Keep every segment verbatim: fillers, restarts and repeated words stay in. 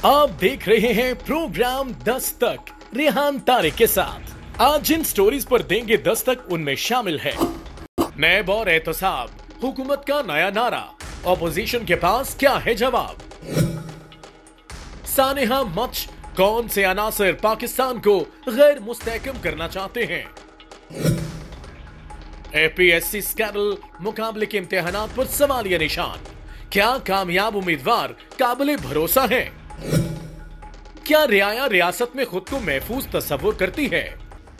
आप देख रहे हैं प्रोग्राम दस्तक रेहान तारिक के साथ। आज जिन स्टोरीज पर देंगे दस्तक उनमें शामिल है नैब और एहतसाब, हुकूमत का नया नारा, ऑपोजिशन के पास क्या है जवाब, सानेहा मच, कौन से अनासर पाकिस्तान को गैर मुस्तहकम करना चाहते हैं, एपीएससी स्कैंडल, मुकाबले के इम्तिहानात पर सवालिया निशान, क्या कामयाब उम्मीदवार काबिल भरोसा है, क्या रियाया रियासत में खुद को महफूज तस्वुर करती है।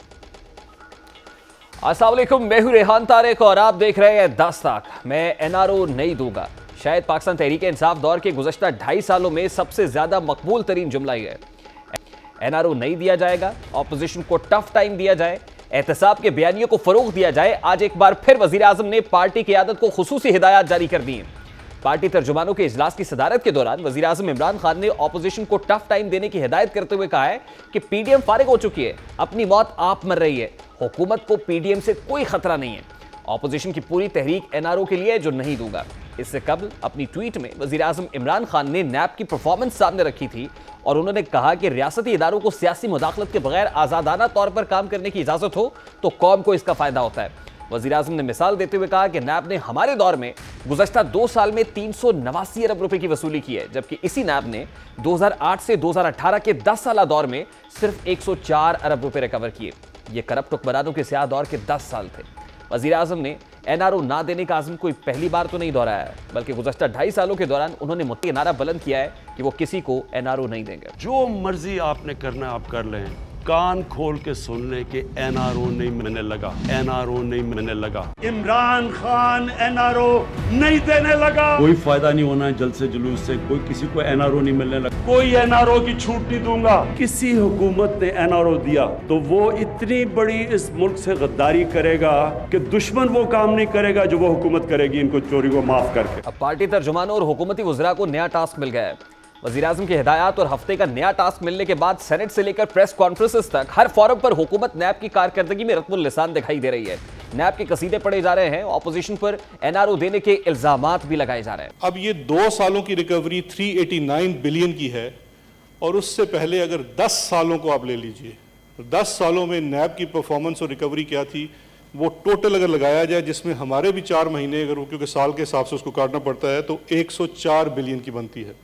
अस्सलाम वालेकुम, मैं हूं रेहान तारिक और आप देख रहे हैं दस्तक। मैं एनआरओ नहीं दूंगा, शायद पाकिस्तान तहरीक इंसाफ दौर के गुज़श्ता ढाई सालों में सबसे ज्यादा मकबूल तरीन जुमला ही है। एनआरओ नहीं दिया जाएगा, ऑपोजिशन को टफ टाइम दिया जाए, एहतसाब के बयानियों को फरोग दिया जाए। आज एक बार फिर वजीर आजम ने पार्टी क़यादत को खुसूसी हिदायत जारी कर दी हैं। पार्टी तर्जुमानों के इजलास की सदारत के दौरान वजीर आजम इमरान खान ने ऑपोजिशन को टफ टाइम देने की हिदायत करते हुए कहा है कि पीडीएम फारिग हो चुकी है, अपनी मौत आप मर रही है, हुकूमत को पीडीएम से कोई खतरा नहीं है। ऑपोजिशन की पूरी तहरीक एनआरओ के लिए जो नहीं दूंगा। इससे कबल अपनी ट्वीट में वजीर आजम इमरान खान ने नैब की परफॉर्मेंस सामने रखी थी और उन्होंने कहा कि रियासती इदारों को सियासी मुदाखलत के बगैर आजादाना तौर पर काम करने की इजाजत हो तो कौम को इसका फायदा होता है। वजीर आजम ने मिसाल देते हुए कहा कि नैब ने हमारे दौर में गुज़श्ता दो साल में तीन सौ नवासी अरब रुपए की वसूली की है, जबकि इसी नैब ने दो हज़ार आठ से दो हज़ार अठारह के दस साल दौर में सिर्फ एक सौ चार अरब रुपए रिकवर किए। ये करप्ट हुक्मरानों के स्याह दौर के दस साल थे। वजीर आजम ने एनआरओ ना देने का आज़म कोई पहली बार तो नहीं दोहराया है, बल्कि गुज़श्ता ढाई सालों के दौरान उन्होंने मुत्ती नारा बुलंद किया है कि वो किसी को एनआरओ नहीं देंगे। जो मर्जी आपने करना आप कर लें, कान खोल के सुनने के एनआरओ नहीं मिलने लगा, एनआरओ नहीं मिलने लगा, इमरान खान एनआरओ नहीं देने लगा। कोई फायदा नहीं होना है जल्द से जुलूस से, कोई किसी को एनआरओ नहीं मिलने लगा, कोई एनआरओ की छूट नहीं दूंगा। किसी हुकूमत ने एनआरओ दिया तो वो इतनी बड़ी इस मुल्क से गद्दारी करेगा कि दुश्मन वो काम नहीं करेगा जो वो हुकूमत करेगी इनको चोरी को माफ करके। अब पार्टी तर्जुमानों और हुकूमती वज़रा को नया टास्क मिल गया है। वज़ीर आज़म की हिदायत और हफ्ते का नया टास्क मिलने के बाद सेनेट से लेकर प्रेस कॉन्फ्रेंसेस तक हर फोरम पर हुकूमत नैब की कारकर्दगी में रत्मुल लिसान दिखाई दे रही है। नैब के कसीदे पढ़े जा रहे हैं, ऑपोजिशन पर एनआरओ देने के इल्जामात भी लगाए जा रहे हैं। अब ये दो सालों की रिकवरी तीन सौ नवासी बिलियन की है और उससे पहले अगर दस सालों को आप ले लीजिए, दस सालों में नैब की परफॉर्मेंस और रिकवरी क्या थी वो टोटल अगर लगाया जाए, जिसमें हमारे भी चार महीने अगर क्योंकि साल के हिसाब से उसको काटना पड़ता है, तो एक सौ चार बिलियन की बनती है।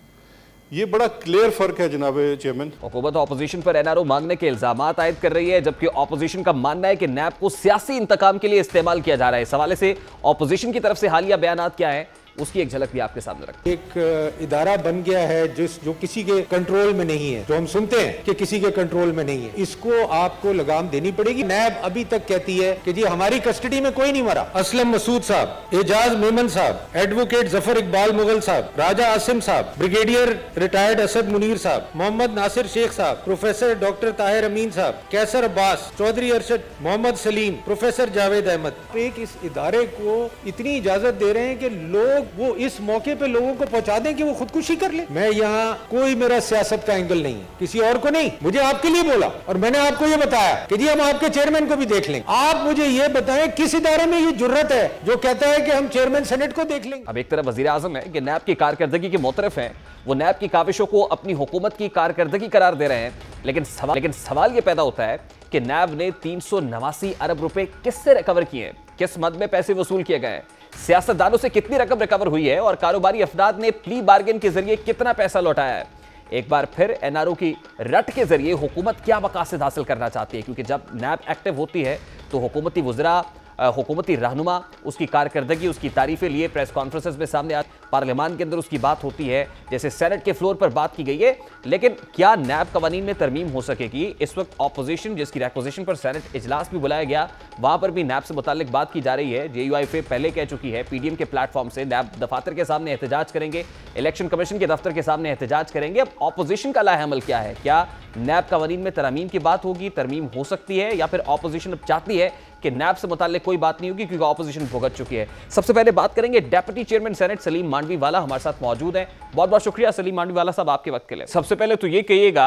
ये बड़ा क्लियर फर्क है जनाब चेयरमैन। हुकूमत ऑपोजिशन पर एनआरओ मांगने के इल्जामात आयद कर रही है, जबकि ऑपोजिशन का मानना है कि नैब को सियासी इंतकाम के लिए इस्तेमाल किया जा रहा है। इस हवाले से ऑपोजिशन की तरफ से हालिया बयानात क्या है उसकी एक झलक भी आपके सामने रखते हैं। एक इदारा बन गया है जिस जो किसी के कंट्रोल में नहीं है, जो हम सुनते हैं कि किसी के कंट्रोल में नहीं है, इसको आपको लगाम देनी पड़ेगी। नैब अभी तक कहती है कि जी हमारी कस्टडी में कोई नहीं मरा। असलम मसूद साहब, एजाज मेमन साहब, एडवोकेट जफर इकबाल मुगल साहब, राजा आसिम साहब, ब्रिगेडियर रिटायर्ड असद मुनीर साहब, मोहम्मद नासिर शेख साहब, प्रोफेसर डॉक्टर ताहिर अमीन साहब, कैसर अब्बास, चौधरी अरशद, मोहम्मद सलीम, प्रोफेसर जावेद अहमद। एक इस इदारे को इतनी इजाजत दे रहे हैं कि लोग वो इस मौके पे लोगों को पहुंचा दें कि वो खुदकुशी कर ले। मैं यहाँ कोई मेरा सियासत का एंगल नहीं है, किसी और को नहीं, मुझे आपके लिए बोला और मैंने आपको ये बताया कि जी हम आपके चेयरमैन को भी देख लेंगे। आप मुझे ये बताएं किस इदारे में ये जुर्रत है जो कहता है कि हम चेयरमैन सेनेट को देख लेंगे। अब एक तरफ वजीर आजम है कि नैब की कारकर्दगी के मोतरफ हैं, वो नैब की काविशों को अपनी हुकूमत की कारकर्दगी करार दे रहे हैं, लेकिन सवाल लेकिन सवाल ये पैदा होता है कि नैब ने तीन सौ नवासी अरब रुपए किससे रिकवर किए हैं, किस मद में पैसे वसूल किए गए हैं, सियासतदानों से कितनी रकम रिकवर हुई है और कारोबारी अफराद ने प्ली बार्गेन के जरिए कितना पैसा लौटाया है। एक बार फिर एनआरओ की रट के जरिए हुकूमत क्या मकासद हासिल करना चाहती है, क्योंकि जब नैब एक्टिव होती है तो हुकूमती वज़रा, हुकूमती रहनुमा उसकी कारकर्दगी, उसकी तारीफें लिए प्रेस कॉन्फ्रेंसेस में सामने आ, पार्लियामान के अंदर उसकी बात होती है, जैसे सेनेट के फ्लोर पर बात की गई है। लेकिन क्या नैब कवानीन में तरमीम हो सकेगी? इस वक्त ऑपोजिशन जिसकी रिक्वेजिशन पर सेनेट इजलास भी बुलाया गया, वहां पर भी नैब से मुतालिक बात की जा रही है। जेयूआईएफ पहले कह चुकी है पीडीएम के प्लेटफॉर्म से नैब दफातर के सामने एहतजाज करेंगे, इलेक्शन कमीशन के दफ्तर के सामने एहतजाज करेंगे। अब ऑपोजिशन का लाहेअमल क्या है? क्या नैब कवानीन में तरमीम की बात होगी, तरमीम हो सकती है, या फिर ऑपोजिशन अब चाहती है कि नैब से मुताल्लिक कोई बात नहीं होगी क्योंकि ऑपोजिशन भुगत चुकी है? सबसे पहले बात करेंगे deputy chairman senate Saleem Mandviwalla हमारे साथ मौजूद हैं। बहुत बहुत शुक्रिया सलीम मांडवी वाला साहब आपके वक्त के लिए। सबसे पहले तो ये कहिएगा,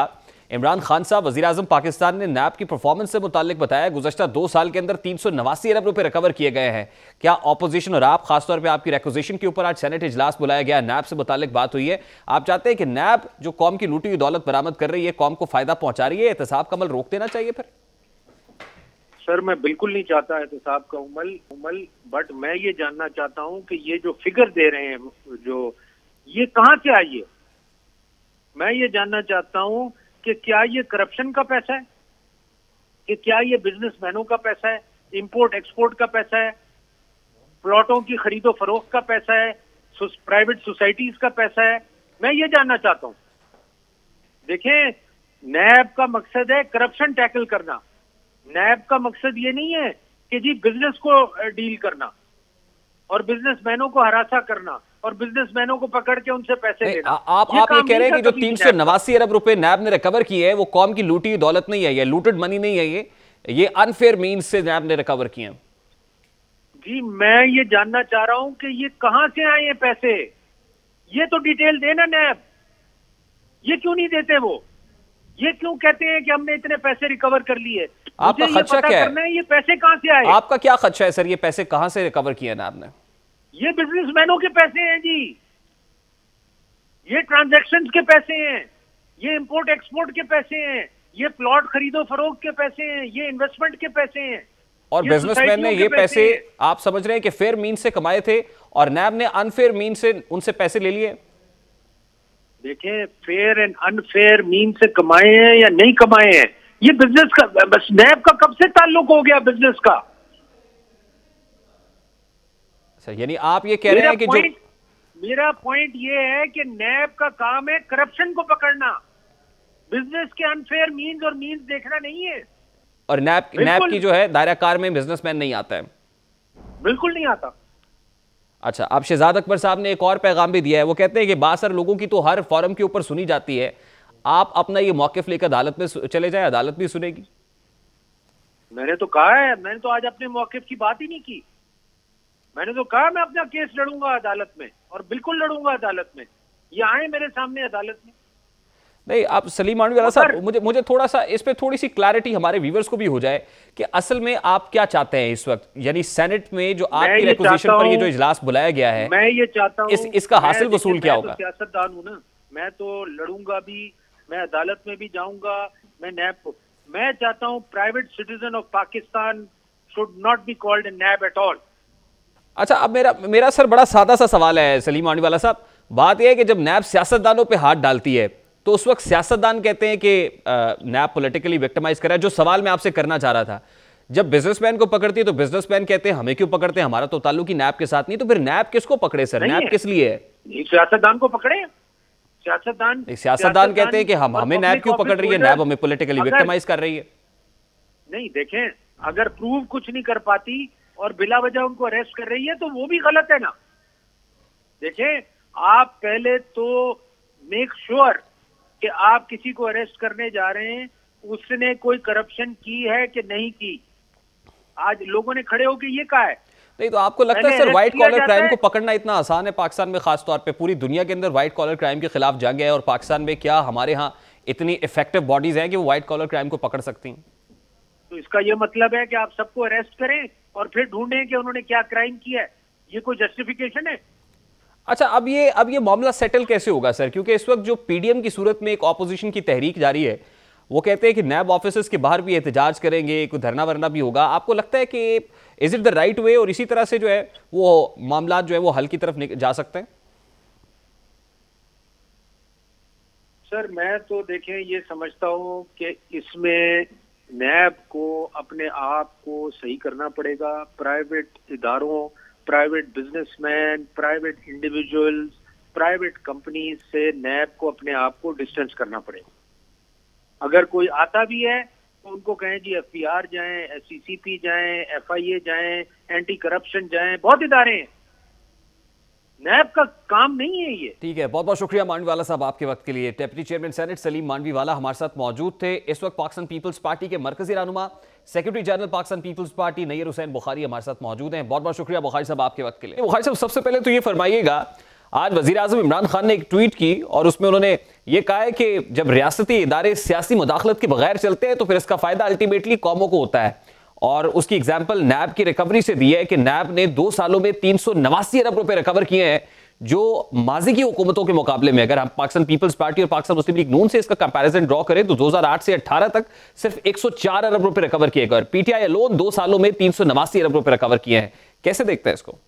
इमरान खान साहब वज़ीर आज़म पाकिस्तान ने नैब की परफॉर्मेंस से मुतालिक बताया गुज़श्ता दो साल के अंदर तीन सौ नवासी अरब रुपए रिकवर किए गए हैं। क्या ऑपोजिशन और आप खासतौर पे आपकी रिक्विजिशन के ऊपर आज सेनेट इजलास बुलाया गया, नैब से मुतालिक बात हुई है, आप चाहते हैं कि नैब जो कौम की लूटी हुई दौलत बरामद कर रही है, कौम को फायदा पहुंचा रही है, एहतसाब का अमल रोक देना चाहिए? फिर सर मैं बिल्कुल नहीं चाहता एहतसाब का अमल अमल बट मैं ये जानना चाहता हूँ कि ये जो फिगर दे रहे हैं जो ये कहाँ से आई है। मैं ये जानना चाहता हूँ कि क्या ये करप्शन का पैसा है, कि क्या ये बिजनेसमैनों का पैसा है, इंपोर्ट एक्सपोर्ट का पैसा है, प्लॉटों की खरीदो फरोख्त का पैसा है, प्राइवेट सोसाइटीज का पैसा है। मैं ये जानना चाहता हूँ। देखें, नैब का मकसद है करप्शन टैकल करना। नैब का मकसद ये नहीं है कि जी बिजनेस को डील करना और बिजनेसमैनों को हरासा करना और बिजनेसमैनों को पकड़ के उनसे पैसे लेना। आ, आप ये, आप ये कह रहे हैं कि जो तीन सौ नवासी अरब रुपए नैब ने रिकवर किए हैं वो कौम की लूटी दौलत नहीं है, ये लूटेड मनी नहीं है, ये ये अनफेयर मीन्स से नैब ने रिकवर किए हैं। जी मैं ये जानना चाह रहा हूं कि ये कहां से आए हैं पैसे, ये तो डिटेल देना नैब। ये क्यों नहीं देते वो? ये क्यों कहते हैं कि हमने इतने पैसे रिकवर कर लिए? आपका खदशा क्या है? ये पैसे कहां से आए? आपका क्या खदशा है सर, ये पैसे कहां से रिकवर किए नैब ने? ये बिजनेसमैनों के पैसे हैं जी, ये ट्रांजैक्शंस के पैसे हैं, ये इंपोर्ट एक्सपोर्ट के पैसे हैं, ये प्लॉट खरीदो फरोख्त के पैसे हैं, ये इन्वेस्टमेंट के पैसे हैं। और बिजनेसमैन ने ये पैसे आप समझ रहे हैं कि फेयर मीन से कमाए थे और नैब ने अनफेयर मीन से उनसे पैसे ले लिए? देखें, फेयर एंड अनफेयर मीन से कमाए हैं या नहीं कमाए हैं, ये बिजनेस का, बस नैब का कब से ताल्लुक हो गया बिजनेस का? सर यानी आप ये कह रहे हैं कि जो मेरा पॉइंट ये है कि नैब का काम है करप्शन को पकड़ना, बिजनेस के अनफेयर मीन्स और मीन्स देखना नहीं है। और नैब नैब की जो है दायरा कार में बिजनेसमैन नहीं आता है? बिल्कुल नहीं आता। अच्छा, अब शहजाद अकबर साहब ने एक और पैगाम भी दिया है, वो कहते हैं कि बासर लोगों की तो हर फॉरम के ऊपर सुनी जाती है, आप अपना ये मौक़िफ़ लेकर अदालत में चले जाए, अदालत भी सुनेगी। मैंने तो कहा है, मैंने तो आज अपने मौक़िफ़ की बात ही नहीं की। मैंने तो कहा मैं अपना केस लड़ूंगा अदालत में, और बिल्कुल लड़ूंगा अदालत में। ये आए मेरे सामने अदालत में। नहीं, आप सलीम मांडवी वाला साहब, मुझे मुझे थोड़ा सा इस पे थोड़ी सी क्लैरिटी हमारे व्यूवर्स को भी हो जाए कि असल में आप क्या चाहते हैं इस वक्त, यानी सेनेट में जो आपकी रिक्विजिशन पर ये जो इजलास बुलाया गया है, मैं ये चाहता हूं इस, इसका हासिल वसूल क्या होगा? सियासतदान हूं ना, मैं तो लड़ूंगा भी, मैं अदालत में भी जाऊंगा, मैं नैब को मैं चाहता हूं private citizen of Pakistan should not be called NAB at all. अच्छा, अब मेरा मेरा सर बड़ा सादा सा सवाल है सलीम मांडवी वाला साहब। बात यह है कि जब नैब सियासतदानों पे हाथ डालती है तो उस वक्त सियासतदान कहते हैं कि नैब पॉलिटिकली विक्टिमाइज कर रहा है। जो सवाल मैं आपसे करना चाह रहा था, जब बिजनेसमैन को पकड़ती है तो बिजनेसमैन कहते हैं हमें क्यों पकड़ते हैं, हमारा तो ताल्लुक ही नैब के साथ नहीं। तो फिर नैब किसको पकड़े सर? नैब किस लिए है? सियासतदान को पकड़े। सियासतदान सियासतदान कहते हैं कि हम हमें नैब क्यों पकड़ रही है, नैब हमें पॉलिटिकली विक्टिमाइज कर रही है। नहीं, देखें, अगर प्रूव कुछ नहीं कर पाती और बिला वजह उनको अरेस्ट कर रही है तो वो भी गलत है ना। देखें, आप पहले तो मेक श्योर कि आप किसी को अरेस्ट करने जा रहे हैं उसने कोई करप्शन की है कि नहीं की। आज लोगों ने खड़े होकर ये कहा है। नहीं, तो आपको लगता है सर व्हाइट कॉलर क्राइम को पकड़ना इतना आसान है पाकिस्तान में? खास तौर पे पूरी दुनिया के अंदर व्हाइट कॉलर क्राइम के खिलाफ जंग है, और पाकिस्तान में क्या हमारे यहाँ इतनी इफेक्टिव बॉडीज हैं कि वो व्हाइट कॉलर क्राइम को पकड़ सकती हैं? तो इसका ये मतलब है कि आप सबको अरेस्ट करें और फिर ढूंढें कि उन्होंने क्या क्राइम किया है? ये कोई जस्टिफिकेशन है? अच्छा, अब ये अब ये मामला सेटल कैसे होगा सर? क्योंकि इस वक्त जो पीडीएम की सूरत में एक ऑपोजिशन की तहरीक जारी है, वो कहते हैं कि नैब ऑफिसर्स के बाहर भी एहतजाज करेंगे, कोई धरना वरना भी होगा। आपको लगता है कि is it the right way, और इसी तरह से जो है वो मामला जो है वो हल की तरफ जा सकते हैं? सर मैं तो देखें ये समझता हूँ कि इसमें नैब को अपने आप को सही करना पड़ेगा। प्राइवेट इदारों, private businessman, private individuals, private companies से नैब को अपने आप को डिस्टेंस करना पड़ेगा। अगर कोई आता भी है तो उनको कहें जी एफ पी आर जाएं, एस सी सी पी जाएं, एफ आई ए जाएं, एंटी करप्शन जाएं, बहुत इदारे हैं। नैब का काम नहीं है ये। ठीक है, बहुत बहुत शुक्रिया मांडवी वाला साहब आपके वक्त के लिए। Deputy chairman senate Saleem Mandviwalla हमारे साथ मौजूद थे। इस वक्त पाकिस्तान पीपल्स पार्टी के मरकजी रहनुमा सेक्रेटरी जनरल पाकिस्तान पीपल्स पार्टी नैयर हुसैन बुखारी हमारे साथ मौजूद हैं। बहुत बहुत शुक्रिया बुखारी साहब आपके वक्त के लिए। बुखारी साहब, सबसे पहले तो ये फरमाइएगा, आज वजीर आजम इमरान खान ने एक ट्वीट की और उसमें उन्होंने ये कहा है कि जब रियासती इदारे सियासी मुदाखलत के बगैर चलते हैं तो फिर इसका फायदा अल्टीमेटली कौमों को होता है। और उसकी एग्जाम्पल नैब की रिकवरी से दी है कि नैब ने दो सालों में तीन सौ नवासी अरब रुपए रिकवर किए हैं, जो माजी की हुकूमतों के मुकाबले में अगर हम पाकिस्तान पीपल्स पार्टी और पाकिस्तान मुस्लिम लीग नून से इसका कंपैरिजन ड्रॉ करें तो दो हज़ार आठ से अठारह तक सिर्फ एक सौ चार अरब रुपए रिकवर किए गए। पीटीआई अलोन दो सालों में तीन सौ नवासी अरब रुपए रिकवर किए हैं। कैसे देखते हैं इसको?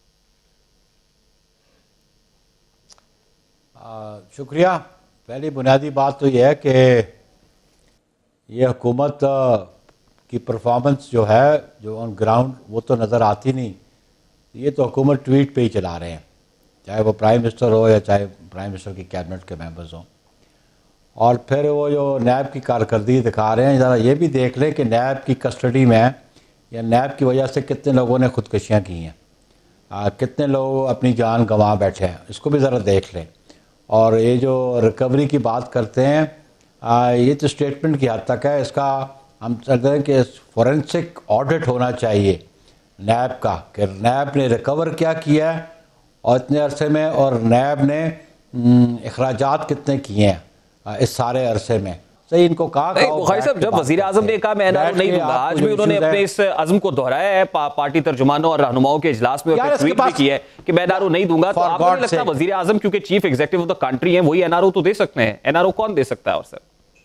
आ, शुक्रिया। पहली बुनियादी बात तो यह है कि ये हुकूमत की परफॉर्मेंस जो है जो ऑन ग्राउंड वो तो नज़र आती नहीं। ये तो हुकूमत ट्वीट पे ही चला रहे हैं, चाहे वो प्राइम मिनिस्टर हो या चाहे प्राइम मिनिस्टर की कैबिनेट के मेंबर्स हों। और फिर वो जो नैब की कारकर्दगी दिखा रहे हैं, ज़रा ये भी देख लें कि नैब की कस्टडी में या नैब की वजह से कितने लोगों ने खुदकुशियाँ की हैं, आ, कितने लोग अपनी जान गंवा बैठे हैं, इसको भी ज़रा देख लें। और ये जो रिकवरी की बात करते हैं, आ, ये तो स्टेटमेंट की हद तक है। इसका हम चाहते हैं कि फॉरेंसिक ऑडिट होना चाहिए नैब का, कि नैब ने रिकवर क्या किया है और इतने अरसे में, और नैब ने अखराजात कितने किए हैं इस सारे अरसे में। सही इनको कहा बुखारी साहब, जब वजीर आजम ने कहा मैं एनआरओ नहीं दूंगा, आज भी उन्होंने अपने इस अज़्म को दोहराया है पा, पार्टी तर्जुमानों और रहनुमाओं के इजलास में, और ट्वीट भी किया है कि मैं एनआरओ नहीं दूंगा। तो आपको नहीं लगता वजीर आजम क्योंकि chief executive of the country हैं, वही एनआरओ तो दे सकते हैं? एनआरओ कौन दे सकता है? और sir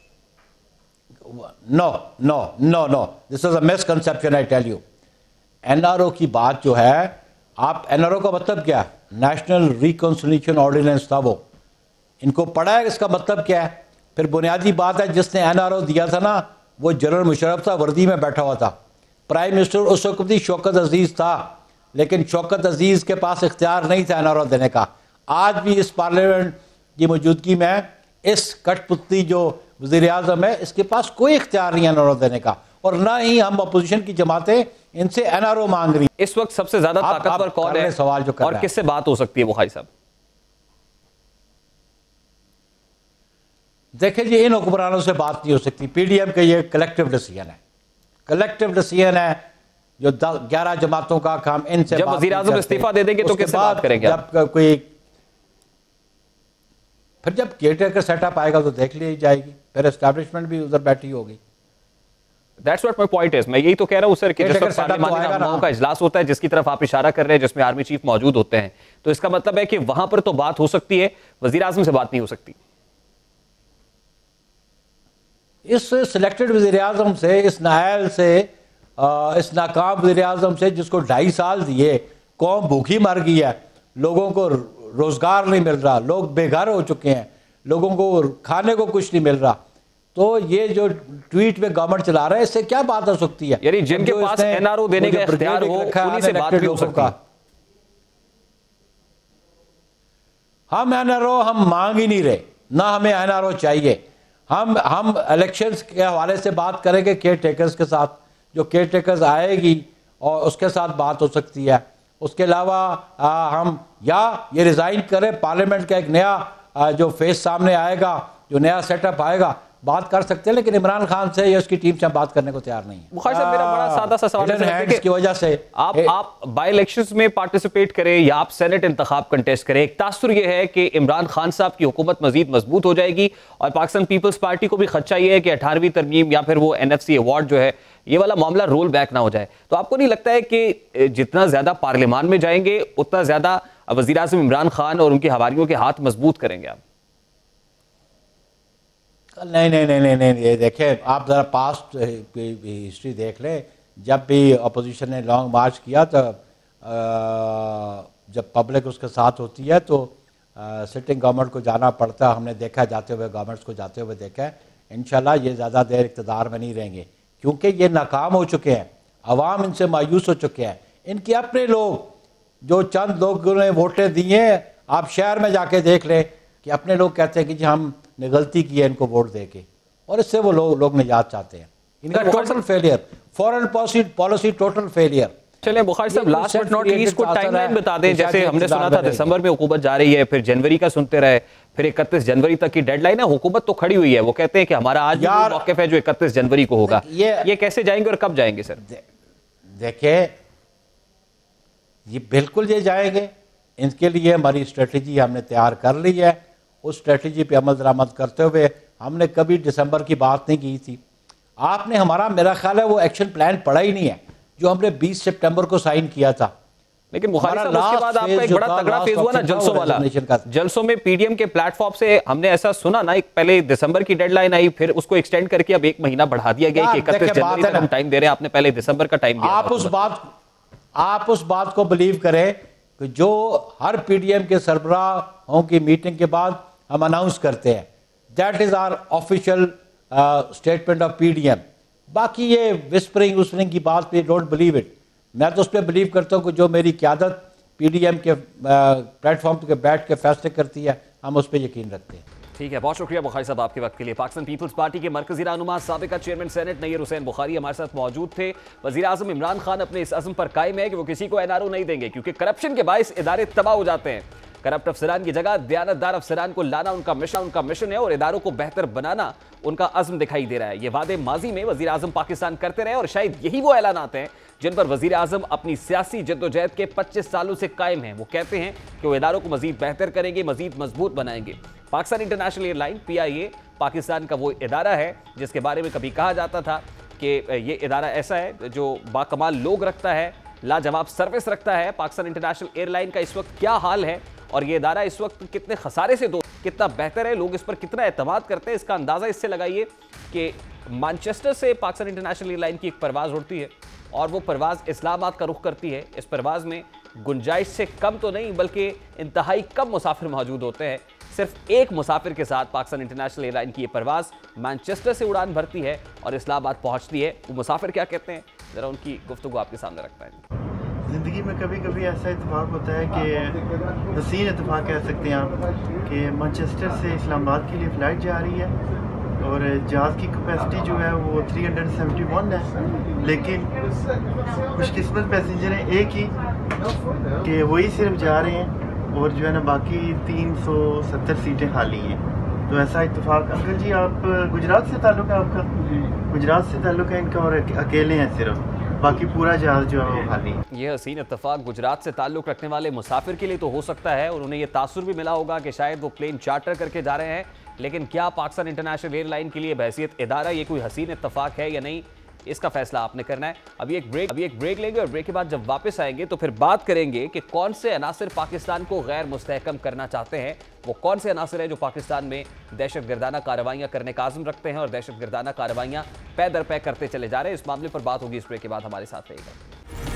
no no no no this is a misconception, I tell you. NRO की बात जो है, आप एनआरओ का मतलब क्या है? नेशनल रिकॉन्सिलिएशन ऑर्डिनेंस था वो, इनको पढ़ा है इसका मतलब क्या है? फिर बुनियादी बात है, जिसने एनआरओ दिया था ना वो जनरल मुशर्रफ था, वर्दी में बैठा हुआ था। प्राइम मिनिस्टर उस वक्त भी शौकत अजीज़ था, लेकिन शौकत अजीज़ के पास इख्तियार नहीं था एनआरओ देने का। आज भी इस पार्लियामेंट की मौजूदगी में इस कठपुतली जो वज़ीर आज़म है, इसके पास कोई इख्तियार नहीं है एनआरओ देने का, और ना ही हम अपोजिशन की जमातें इनसे एनआरओ मांग रही। इस वक्त सबसे ज्यादा ताकतवर कौन है सवाल जो कर और किससे बात हो सकती है बुखारी साहब? देखिए जी, इन हुक्मरानों से बात नहीं हो सकती। पीडीएम का ये कलेक्टिव डिसीजन है, कलेक्टिव डिसीजन है जो ग्यारह जमातों का काम। इनसे जब वज़ीर आज़म इस्तीफा दे देंगे तो किससे बात करेंगे? जब कोई फिर जब केयर का सेटअप आएगा तो देख ली जाएगी, फिर एस्टैब्लिशमेंट भी उधर बैठी होगी। That's what my point is. मैं यही तो कह रहा हूं सर कि जिस वक्त पार्लियामानी रहनुमाओं का इजलास होता है, जिसकी तरफ आप इशारा कर रहे हैं, जिसमें आर्मी चीफ मौजूद होते हैं, तो इसका मतलब है कि वहां पर तो बात हो सकती है, वजीर आजम से बात नहीं हो सकती। इस सिलेक्टेड वजीर आजम से, इस नायल से, इस नाकाम वजीर आजम से जिसको ढाई साल दिए, कौम भूखी मर गई है, लोगों को रोजगार नहीं मिल रहा, लोग बेघर हो चुके हैं, लोगों को खाने को कुछ नहीं मिल रहा, तो ये जो ट्वीट में गवर्नमेंट चला रहा है, इससे क्या बात हो सकती है? यानी जिनके पास एनआरओ देने का इख्तियार हो, उन्हीं से बात भी हो सकती है। हम एनआरओ हम मांग ही नहीं रहे, ना हमें एनआरओ चाहिए। हम हम इलेक्शंस के हवाले से बात करेंगे केयर टेकर्स के साथ, जो केयर टेकर्स आएगी और उसके साथ बात हो सकती है। उसके अलावा हम या ये रिजाइन करें, पार्लियामेंट का एक नया आ, जो फेस सामने आएगा, जो नया सेटअप आएगा, बात कर सकते हैं। लेकिन इमरान खान से या उसकी टीम से हम बात करने को तैयार नहीं है। बुखारी साहब, मेरा बड़ा सादा सा सवाल है की वजह से आप आप बाई इलेक्शंस में पार्टिसिपेट करें या आप सेनेट इंतखाब कंटेस्ट करें, एक तासुर यह है कि इमरान खान साहब की हुकूमत मजीद मजबूत हो जाएगी और पाकिस्तान पीपल्स पार्टी को भी खदशा ये है कि अठारहवीं तरमीम या फिर वो एन एफ सी अवार्ड जो है, ये वाला मामला रोल बैक ना हो जाए। तो आपको नहीं लगता है कि जितना ज्यादा पार्लियामान में जाएंगे उतना ज्यादा वजीर आज़म इमरान खान और उनके हवारियों के हाथ मजबूत करेंगे आप? नहीं नहीं नहीं नहीं नहीं ये देखें, आप ज़रा पास्ट हिस्ट्री देख लें। जब भी अपोजिशन ने लॉन्ग मार्च किया तो जब पब्लिक उसके साथ होती है तो सिटिंग गवर्नमेंट को जाना पड़ता है। हमने देखा जाते हुए, गवर्नमेंट्स को जाते हुए देखा है। इंशाल्लाह ये ज़्यादा देर इक़्तिदार में नहीं रहेंगे, क्योंकि ये नाकाम हो चुके हैं, अवाम इनसे मायूस हो चुके हैं। इनके अपने लोग, जो चंद लोगों ने वोटें दी हैं, आप शहर में जाके देख लें कि अपने लोग कहते हैं कि जी हम ने गलती की है इनको वोट दे के, और इससे वो लोग लोग निजात चाहते हैं। इनका total failure, foreign policy policy total failure. चलिए बुखारी साहब, लास्ट बट नॉट लीस्ट को टाइमलाइन बता दें। जैसे हमने सुना था दिसंबर में हुकूमत जा रही है, फिर जनवरी का सुनते रहे, फिर इकतीस जनवरी तक की डेडलाइन है। हुकूमत तो खड़ी हुई है, वो कहते हैं कि हमारा आज भी मौक़िफ़ है जो इकतीस जनवरी को होगा। ये ये कैसे जाएंगे और कब जाएंगे सर? देखिए, ये बिल्कुल ये जाएंगे। इनके लिए हमारी स्ट्रेटजी हमने तैयार कर ली है। उस स्ट्रेटजी पे अमल दरामद करते हुए हमने कभी दिसंबर की बात नहीं की थी। आपने हमारा, मेरा ख्याल है, वो एक्शन प्लान पढ़ा ही नहीं है जो हमने बीस सितंबर को साइन किया था। लेकिन बुखारी साहब, उसके बाद आपका एक बड़ा तगड़ा फेज हुआ ना जलसों वाला। जलसों में पीडीएम के प्लेटफॉर्म से हमने ऐसा सुना ना, एक पहले दिसंबर की डेडलाइन आई, फिर उसको एक्सटेंड करके अब एक महीना बढ़ा दिया गया कि इकतीस जनवरी तक हम टाइम दे रहे हैं। आपने पहले दिसंबर का टाइम दिया। आप उस बात आप उस बात को बिलीव करें कि जो हर पीडीएम के सरबराहों की मीटिंग के बाद हम अनाउंस करते हैं, that is our official statement of PDM. बाकी ये विस्परिंग विस्परिंग की बात पे डोंट बिलीव इट। मैं तो उस पर बिलीव करता हूँ कि जो मेरी क़यादत पीडीएम के प्लेटफॉर्म पे बैठ के फैसले करती है, हम उस पर यकीन रखते हैं। ठीक है, बहुत शुक्रिया बुखारी साहब आपके वक्त के लिए। पाकिस्तान पीपल्स पार्टी के मरकजी रहनुमा साबिका चेयरमैन सेनेट नैयर हुसैन बुखारी हमारे साथ मौजूद थे। वज़ीर आज़म इमरान खान अपने इस अज़्म पर कायम है कि वो किसी को एनआरओ नहीं देंगे, क्योंकि करप्शन के बायस इदारे तबाह हो जाते हैं। करप्ट अफसरान की जगह दयानतदार अफसरान को लाना उनका मिशन उनका मिशन है और इदारों को बेहतर बनाना उनका अज़्म दिखाई दे रहा है। ये वादे माजी में वज़ीर आज़म पाकिस्तान करते रहे और शायद यही वो ऐलान आते हैं जिन पर वज़ीर आज़म अपनी सियासी जद्दोजहद के पच्चीस सालों से कायम हैं। वो कहते हैं कि वो इदारों को मजीद बेहतर करेंगे, मजीद मजबूत बनाएंगे। Pakistan International Airline P I A Pakistan का वो इदारा है जिसके बारे में कभी कहा जाता था कि ये इदारा ऐसा है जो बाकमाल लोग रखता है, लाजवाब सर्विस रखता है। पाकिस्तान इंटरनेशनल एयरलाइन का इस वक्त क्या हाल है और ये इदारा इस वक्त कितने खसारे से दो कितना बेहतर है, लोग इस पर कितना एतमाद करते हैं, इसका अंदाज़ा इससे लगाइए कि मैनचेस्टर से पाकिस्तान इंटरनेशनल एयरलाइन की एक परवाज़ उड़ती है और वो परवाज़ इस्लामाबाद का रुख करती है। इस परवाज़ में गुंजाइश से कम तो नहीं बल्कि इंतहाई कम मुसाफिर मौजूद होते हैं। सिर्फ एक मुसाफिर के साथ पाकिस्तान इंटरनेशनल एयरलाइन की ये परवाज़ मैनचेस्टर से उड़ान भरती है और इस्लामाबाद पहुँचती है। वो मुसाफिर क्या कहते हैं, ज़रा उनकी गुफ्तगू आपके सामने रखता है। ज़िंदगी में कभी कभी ऐसा इत्तेफाक होता है कि हसीन इत्तेफाक कह सकते हैं आप कि मैनचेस्टर से इस्लामाबाद के लिए फ़्लाइट जा रही है और जहाज़ की कैपेसिटी जो है वो तीन सौ इकहत्तर है, लेकिन खुशकिस्मत पैसेंजर हैं एक ही कि वही सिर्फ जा रहे हैं और जो है ना बाकी तीन सौ सत्तर सीटें खाली हैं। तो ऐसा इत्तेफाक। अंकल जी, आप गुजरात से ताल्लुक़ है आपका? गुजरात से ताल्लुक़ है इनका और अकेले हैं सिर्फ, बाकी पूरा जहाज जो है वो खाली। ये हसीन इत्तेफाक गुजरात से ताल्लुक़ रखने वाले मुसाफिर के लिए तो हो सकता है और उन्हें ये तासुर भी मिला होगा कि शायद वो प्लेन चार्टर करके जा रहे हैं, लेकिन क्या पाकिस्तान इंटरनेशनल एयरलाइन के लिए बहैसियत इदारा ये कोई हसीन इत्तेफाक है या नहीं, इसका फैसला आपने करना है। अभी एक ब्रेक अभी एक ब्रेक लेंगे और ब्रेक के बाद जब वापस आएंगे तो फिर बात करेंगे कि कौन से अनासिर पाकिस्तान को गैर मुस्तहकम करना चाहते हैं। वो कौन से अनासिर हैं जो पाकिस्तान में दहशत गर्दाना कार्रवाइयाँ करने का आज़म रखते हैं और दहशत गर्दाना कार्रवाइयाँ पै दर पै करते चले जा रहे हैं। इस मामले पर बात होगी इस ब्रेक के बाद। हमारे साथ रहेगा।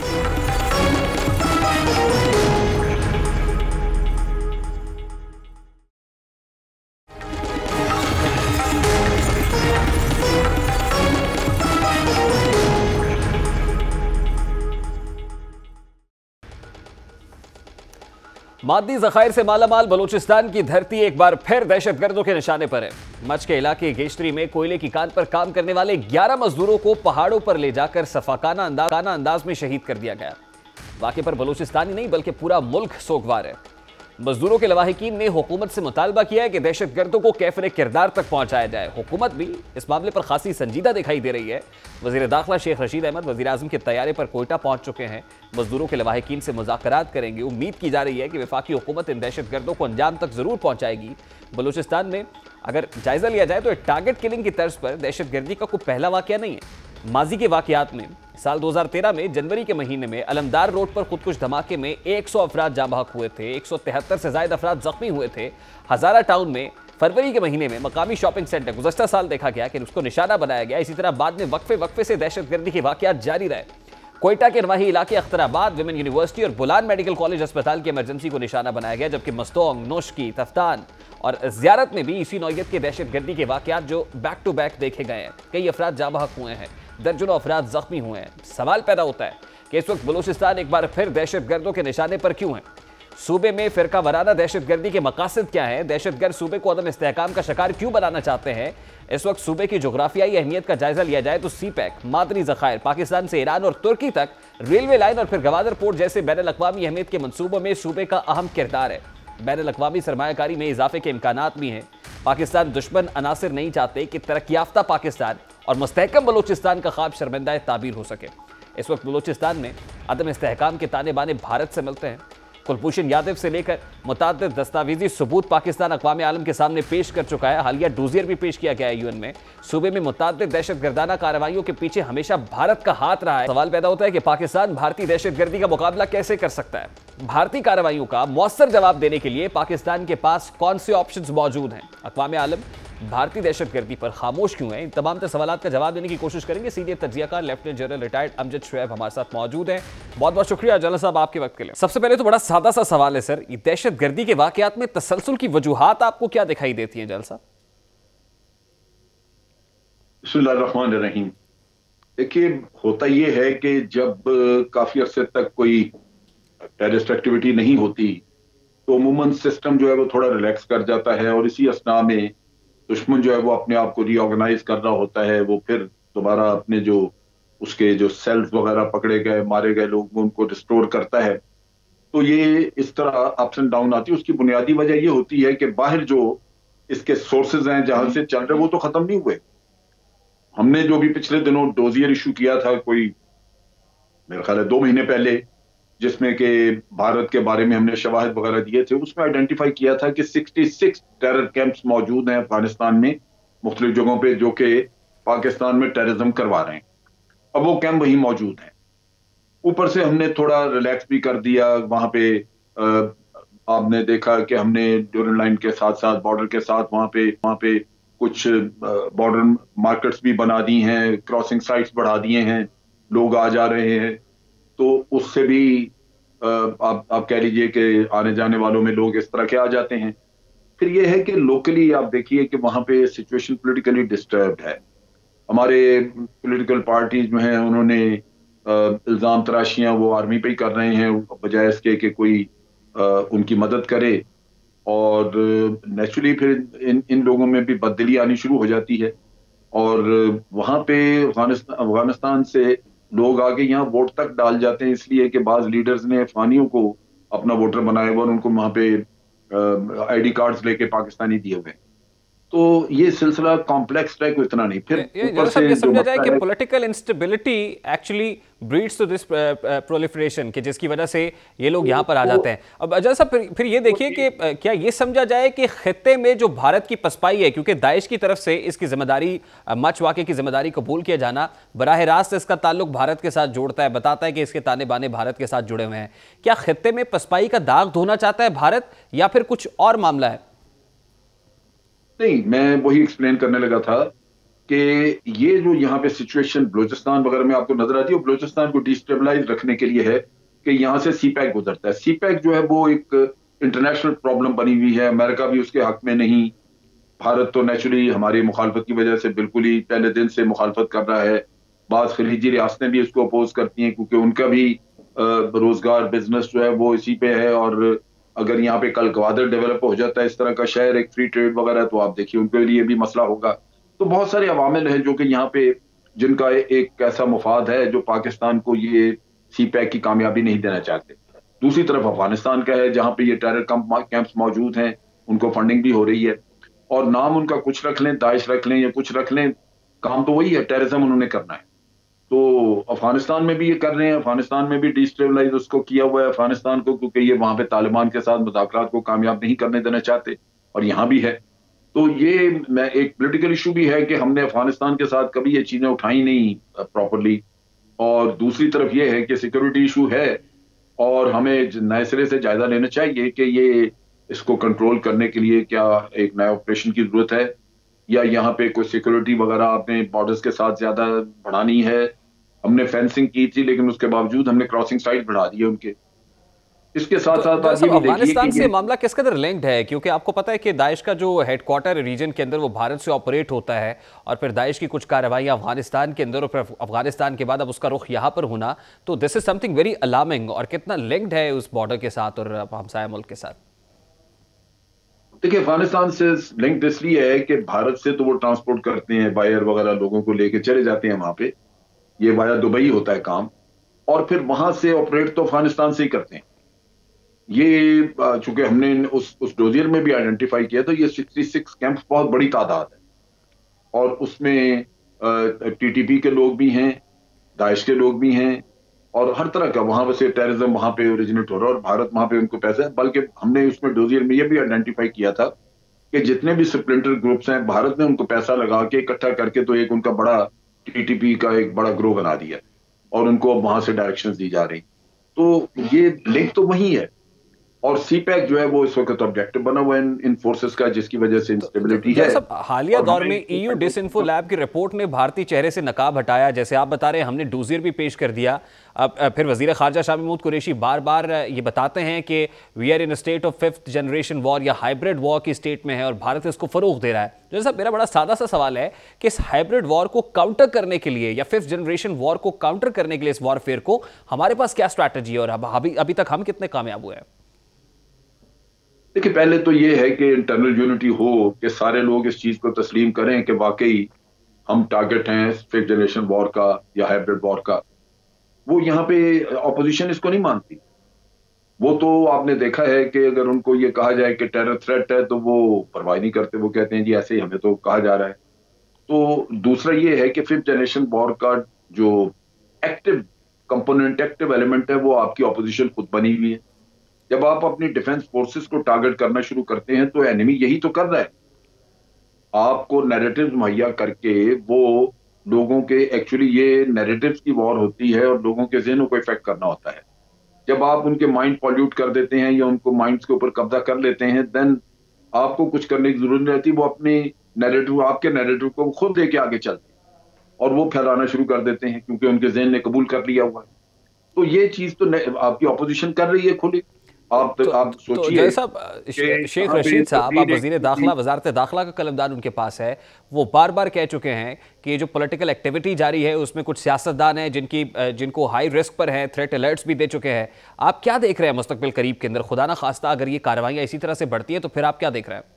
मादी ज़खायर से मालामाल बलूचिस्तान की धरती एक बार फिर दहशतगर्दों के निशाने पर है। मच के इलाके गेश्तरी में कोयले की कान पर काम करने वाले ग्यारह मजदूरों को पहाड़ों पर ले जाकर सफाकाना अंदाज अंदाज में शहीद कर दिया गया। वाक़े पर बलूचिस्तान ही नहीं बल्कि पूरा मुल्क सोगवार है। मजदूरों के लवाहिकीन ने हुकूमत से मुतालबा किया है कि दहशतगर्दों को कैफरे किरदार तक पहुंचाया जाए। हुकूमत भी इस मामले पर खासी संजीदा दिखाई दे रही है। वज़ीर दाखिला शेख रशीद अहमद वज़ीर आज़म के तैयारे पर कोयटा पहुंच चुके हैं। मजदूरों के लवाहिकीन से मुज़ाकरात करेंगे। उम्मीद की जा रही है कि वफाकी हुकूमत इन दहशतगर्दों को अंजाम तक ज़रूर पहुँचाएगी। बलूचिस्तान में अगर जायज़ा लिया जाए तो एक टारगेट किलिंग की तर्ज पर दहशतगर्दी का कोई पहला वाक़या नहीं है। माजी के वाक़यात में साल दो हज़ार तेरह में जनवरी के महीने में अलमदार रोड पर खुदकुश धमाके में एक सौ अफराद जाँ बहक हुए थे, एक सौ तिहत्तर से ज़ायद अफराद जख्मी हुए थे। हज़ारा टाउन में फरवरी के महीने में मकामी शॉपिंग सेंटर गुज़श्ता साल देखा गया कि उसको निशाना बनाया गया। इसी तरह बाद में वक्फे वक्फे से दहशतगर्दी के वाक़यात जारी रहे। कोयटा के नवाही इलाके अख्तराबाद विमेन यूनिवर्सिटी और बुलान मेडिकल कॉलेज अस्पताल की इमरजेंसी को निशाना बनाया गया, जबकि मस्तोंग, नोशकी, तफ्तान और ज़ियारत में भी इसी नौयत के दहशतगर्दी के वाक़यात जो बैक टू बैक देखे गए हैं। कई अफराद जाँ बहक हुए हैं, दर्जनों अफराद जख्मी हुए हैं। सवाल पैदा होता है कि इस वक्त बलूचिस्तान एक बार फिर दहशतगर्दों के निशाने पर क्यों है। सूबे में फिरका वराना दहशतगर्दी के मकासद क्या हैं, दहशतगर्द सूबे को अदम इस्तेहकाम का शिकार क्यों बनाना चाहते हैं। इस वक्त सूबे की जोग्राफियाई अहमियत का जायजा लिया जाए तो सी पैक, मादनी ज़खायर, पाकिस्तान से ईरान और तुर्की तक रेलवे लाइन और फिर गवादर पोर्ट जैसे बैनुल-अक़वामी अहमियत के मनसूबों में सूबे का अहम किरदार है। बैनुल-अक़वामी सरमायाकारी में इजाफे के इम्कानात भी हैं। पाकिस्तान दुश्मन अनासिर नहीं चाहते कि तरक्की याफ्ता पाकिस्तान और मुस्तहकम बलूचिस्तान का ख्वाब शर्मिंदा ताबीर हो सके। इस वक्त बलूचिस्तान में अदम इस्तेहकाम के ताने बाने भारत से मिलते हैं। कुलभूषण यादव से लेकर मुतअद्दिद दस्तावेजी सबूत पाकिस्तान अक़वाम आलम के सामने पेश कर चुका है। हालिया डोजियर भी पेश किया गया है यूएन में। सूबे में मुतअद्दिद दहशतगर्दाना कार्रवाइयों के पीछे हमेशा भारत का हाथ रहा है। सवाल पैदा होता है कि पाकिस्तान भारतीय दहशतगर्दी का मुकाबला कैसे कर सकता है। भारतीय कार्रवाइयों का मौसर जवाब देने के लिए पाकिस्तान के पास कौन से ऑप्शंस मौजूद हैं। अक़वाम आलम भारतीय दहशतगर्दी पर खामोश क्यों है, इन तमाम सवालों का जवाब देने की कोशिश करेंगे। सीनियर तज्जियाकार lieutenant general retired Amjad Shoaib हमारे साथ मौजूद हैं। बहुत बहुत शुक्रिया जनरल साहब आपके वक्त के लिए। सबसे पहले तो बड़ा सादा सा सवाल है सर, दहशतगर्दी के वाकयात में तसलसल की वजूहात आपको क्या दिखाई देती हैं जनरल साहब? बिस्मिल्लाहिर्रहमानिर्रहीम। देखिए, होता यह है कि जब काफी अरसे तक कोई टेररिस्ट एक्टिविटी नहीं होती तो अमूमन सिस्टम जो है वो थोड़ा रिलैक्स कर जाता है और इसी असना में दुश्मन जो है वो अपने आप को रीऑर्गेनाइज कर रहा होता है। वो फिर दोबारा अपने जो उसके जो सेल्स वगैरह पकड़े गए, मारे गए लोग, उनको रिस्टोर करता है। तो ये इस तरह अप्स एंड डाउन आती है। उसकी बुनियादी वजह ये होती है कि बाहर जो इसके सोर्सेज हैं जहां से चल रहे वो तो खत्म नहीं हुए। हमने जो भी पिछले दिनों डोजियर इशू किया था, कोई मेरा ख्याल है दो महीने पहले, जिसमें कि भारत के बारे में हमने शवाहिद वगैरह दिए थे, उसमें आइडेंटिफाई किया था कि छियासठ टेरर कैंप्स मौजूद हैं अफगानिस्तान में मुख्तलिफ जगहों पे जो कि पाकिस्तान में टेररिज्म करवा रहे हैं। अब वो कैंप वहीं मौजूद हैं। ऊपर से हमने थोड़ा रिलैक्स भी कर दिया वहां पे। आ, आपने देखा कि हमने ड्यूरन लाइन के साथ साथ बॉर्डर के साथ वहां पे वहां पे कुछ बॉर्डर मार्केट्स भी बना दी हैं, क्रॉसिंग साइट्स बढ़ा दिए हैं, लोग आ जा रहे हैं। तो उससे भी आप आप कह लीजिए कि आने जाने वालों में लोग इस तरह के आ जाते हैं। फिर ये है कि लोकली आप देखिए कि वहां पे सिचुएशन पॉलिटिकली डिस्टर्ब्ड है। हमारे पॉलिटिकल पार्टीज जो हैं उन्होंने इल्ज़ाम तराशियां वो आर्मी पे ही कर रहे हैं बजाय इसके कि कोई आ, उनकी मदद करे। और नेचुरली फिर इन इन लोगों में भी बददिली आनी शुरू हो जाती है। और वहां पे अफगानिस्तान अफगानिस्तान से लोग आके यहाँ वोट तक डाल जाते हैं इसलिए कि बाज लीडर्स ने अफगानियों को अपना वोटर बनाया हुआ और उनको वहां पे आईडी कार्ड्स लेके पाकिस्तानी दिए हुए। तो ये सिलसिला कॉम्प्लेक्स है, कोई इतना नहीं। फिर ऊपर से ये समझा जाए कि political instability actually breeds to this proliferation कि जिसकी वजह से ये लोग यहाँ पर आ जाते हैं। अब अजय साहब फिर, फिर ये देखिए कि क्या ये समझा जाए कि खित्ते में जो भारत की पसपाई है, क्योंकि दाइश की तरफ से इसकी जिम्मेदारी मच वाक़े की जिम्मेदारी कबूल किया जाना बराह रास्त इसका ताल्लुक भारत के साथ जोड़ता है, बताता है कि इसके ताने बाने भारत के साथ जुड़े हुए हैं। क्या खित्ते में पसपाई का दाग धोना चाहता है भारत या फिर कुछ और मामला है? नहीं, मैं वही एक्सप्लेन करने लगा था कि ये जो यहाँ पे सिचुएशन बलूचिस्तान वगैरह में आपको नजर आती है, बलूचिस्तान को डिस्टेबलाइज रखने के लिए है कि यहाँ से सी पैक गुजरता है। सी पैक जो है वो एक इंटरनेशनल प्रॉब्लम बनी हुई है। अमेरिका भी उसके हक में नहीं। भारत तो नेचुरली हमारी मुखालफत की वजह से बिल्कुल ही पहले दिन से मुखालफत कर रहा है। बाज़ खलीजी रियासतें भी इसको अपोज करती हैं क्योंकि उनका भी रोजगार बिजनेस जो है वो इसी पे है। और अगर यहाँ पे कल गवादर डेवलप हो जाता है इस तरह का शहर, एक फ्री ट्रेड वगैरह, तो आप देखिए उनके लिए भी मसला होगा। तो बहुत सारे अवामिल हैं जो कि यहाँ पे जिनका एक ऐसा मुफाद है जो पाकिस्तान को ये सी पैक की कामयाबी नहीं देना चाहते। दूसरी तरफ अफगानिस्तान का है जहाँ पे ये टेरर कैंप्स मौजूद हैं, उनको फंडिंग भी हो रही है। और नाम उनका कुछ रख लें, दाइश रख लें या कुछ रख लें, काम तो वही है, टेररिज्म उन्होंने करना है। तो अफगानिस्तान में भी ये कर रहे हैं। अफगानिस्तान में भी डिस्टेबलाइज उसको किया हुआ है अफगानिस्तान को, क्योंकि ये वहां पे तालिबान के साथ मुज़ाकरात को कामयाब नहीं करने देना चाहते और यहाँ भी है। तो ये मैं एक पॉलिटिकल इशू भी है कि हमने अफगानिस्तान के साथ कभी ये चीजें उठाई नहीं प्रॉपरली। और दूसरी तरफ ये है कि सिक्योरिटी इशू है और हमें नए सिरे से जायजा लेना चाहिए कि ये इसको कंट्रोल करने के लिए क्या एक नया ऑपरेशन की जरूरत है या यहाँ पे कोई सिक्योरिटी वगैरह आपने बॉर्डर्स के साथ ज्यादा बढ़ानी है। हमने फेंसिंग की थी लेकिन उसके बावजूद हमने क्रॉसिंग साइट बढ़ा दी है उनके। इसके साथ साथ तो अफगानिस्तान से मामला किस कदर लिंक्ड है, क्योंकि आपको पता है कि दाइश का जो हेडक्वार्टर रीजन के अंदर वो भारत से ऑपरेट होता है और फिर दाइश की कुछ कार्रवाइयां अफगानिस्तान के अंदर और फिर अफगानिस्तान के बाद अब उसका रुख यहाँ पर होना, तो this is something very alarming. और कितना लिंक्ड है उस बॉर्डर के साथ और हमसाया मुल्क के साथ? देखिए, अफगानिस्तान से लिंक्ड इसलिए है कि भारत से तो वो ट्रांसपोर्ट करते हैं, बायर वगैरह लोगों को लेके चले जाते हैं वहां पे, ये वाया दुबई होता है काम, और फिर वहां से ऑपरेट तो अफगानिस्तान से ही करते हैं। ये चूंकि हमने उस उस डोजियर में भी आइडेंटिफाई किया, तो ये छियासठ कैंप्स बहुत बड़ी तादाद है और उसमें टीटीपी के लोग भी हैं, दाइश के लोग भी हैं और हर तरह का वहां से टेररिज्म वहां पे ओरिजिनेट हो रहा है और भारत वहां पे उनको पैसा है। बल्कि हमने उसमें डोजियर में ये भी आइडेंटिफाई किया था कि जितने भी स्प्लिंटर ग्रुप्स हैं भारत ने उनको पैसा लगा के इकट्ठा करके तो एक उनका बड़ा टीटीपी का एक बड़ा ग्रोह बना दिया और उनको अब वहां से डायरेक्शंस दी जा रही। तो ये लिंक तो वही है और सी पैक जो है वो इस वक्त ऑब्जेक्टिव बना हुआ है इन फोर्सेस का, जिसकी वजह से इंस्टेबिलिटी है। हालिया दौर में ईयू डिसइंफो लैब की रिपोर्ट ने भारतीय चेहरे से नकाब हटाया, जैसे आप बता रहे हैं, हमने डोजियर भी पेश कर दिया। अब फिर वजीर खारजा शाह महमूद कुरैशी बार बार ये बताते हैं कि we are in a state of fifth generation war या हाइब्रिड वॉर की स्टेट में है और भारत इसको फरोग दे रहा है। जैसा मेरा बड़ा सादा सा सवाल है कि इस हाइब्रिड वॉर को काउंटर करने के लिए या फिफ्थ जनरेशन वॉर को काउंटर करने के लिए इस वॉरफेयर को हमारे पास क्या स्ट्रैटेजी है और अभी अभी तक हम कितने कामयाब हुए हैं? देखिए, पहले तो ये है कि इंटरनल यूनिटी हो कि सारे लोग इस चीज को तस्लीम करें कि वाकई हम टारगेट हैं फिफ्थ जनरेशन वॉर का या हाइब्रिड वॉर का। वो यहाँ पे ऑपोजिशन इसको नहीं मानती। वो तो आपने देखा है कि अगर उनको ये कहा जाए कि टेरर थ्रेट है तो वो परवाह नहीं करते, वो कहते हैं जी ऐसे ही हमें तो कहा जा रहा है। तो दूसरा ये है कि फिफ्थ जनरेशन वॉर का जो एक्टिव कंपोनेंट, एक्टिव एलिमेंट है, वो आपकी ऑपोजिशन खुद बनी हुई है। जब आप अपनी डिफेंस फोर्सेस को टारगेट करना शुरू करते हैं तो एनिमी यही तो कर रहा है, आपको नैरेटिव्स मुहैया करके वो लोगों के, एक्चुअली ये नैरेटिव्स की वॉर होती है और लोगों के ज़हनों को इफेक्ट करना होता है। जब आप उनके माइंड पॉल्यूट कर देते हैं या उनको माइंड्स के ऊपर कब्जा कर लेते हैं, देन आपको कुछ करने की जरूरत नहीं रहती। वो अपने नैरेटिव, आपके नैरेटिव को खुद लेके आगे चलते हैं और वो फैलाना शुरू कर देते हैं क्योंकि उनके ज़हन ने कबूल कर लिया हुआ है। तो ये चीज तो आपकी ऑपोजिशन कर रही है खुली। आप तो, आप सोचिए साहब, शेख रशीद साहब, आप वजीर दाखिला, वजारत दाखिला का कलमदान उनके पास है, वो बार बार कह चुके हैं कि ये जो पॉलिटिकल एक्टिविटी जारी है उसमें कुछ सियासतदान हैं जिनकी जिनको हाई रिस्क पर हैं, थ्रेट अलर्ट्स भी दे चुके हैं। आप क्या देख रहे हैं मुस्तकबिल करीब के अंदर? खुदा ना खास्ता अगर ये कार्रवाइयां इसी तरह से बढ़ती हैं तो फिर आप क्या देख रहे हैं?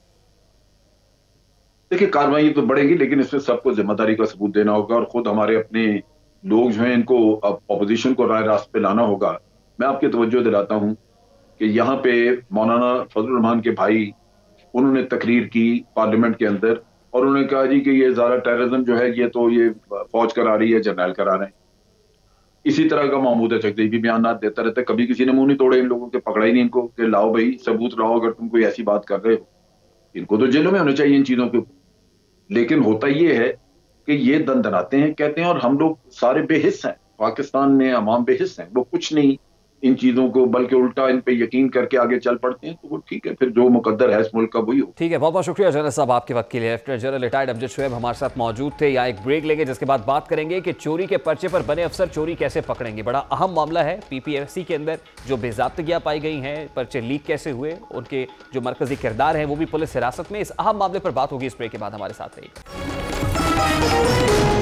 देखिए, कार्रवाई तो बढ़ेगी लेकिन इसमें सबको जिम्मेदारी का सबूत देना होगा और खुद हमारे अपने लोग जो हैं इनको अपोजिशन को राय रास्त पे लाना होगा। मैं आपकी तवज्जो दिलाता हूं कि यहाँ पे मौलाना फजल रहमान के भाई, उन्होंने तकरीर की पार्लियामेंट के अंदर और उन्होंने कहा जी कि ये ज़्यादा टेररिज्म जो है ये तो ये फौज करा रही है, जर्नैल करा रहे हैं। इसी तरह का महमूद चकदेई भी बयान देता रहता है, कभी किसी ने मुंह नहीं तोड़े इन लोगों के, पकड़ा ही नहीं इनको कि लाओ भाई सबूत लाओ अगर तुम कोई ऐसी बात कर रहे हो। इनको तो जेलों में होने चाहिए इन चीज़ों के। लेकिन होता ये है कि ये दन दनाते हैं, कहते हैं और हम लोग सारे बेहिस हैं, पाकिस्तान में अवाम बेहिस हैं, वो कुछ नहीं इन चीजों को, बल्कि उल्टा इन पे यकीन करके आगे चल पड़ते हैं। तो वो ठीक है, फिर जो मुकद्दर है इस मुल्क का वही हो। ठीक है, बहुत बहुत शुक्रिया जनरल साहब आपके वक्त के लिए। Lieutenant general retired Amjad Shoaib हमारे साथ मौजूद थे। यहाँ एक ब्रेक लेंगे जिसके बाद बात करेंगे कि चोरी के पर्चे पर बने अफसर चोरी कैसे पकड़ेंगे। बड़ा अहम मामला है पीपीएफसी के अंदर जो बेज़ाब्तगियां पाई गई हैं, पर्चे लीक कैसे हुए, उनके जो मरकजी किरदार हैं वो भी पुलिस हिरासत में। इस अहम मामले पर बात होगी इस ब्रेक के बाद। हमारे साथ रहिए।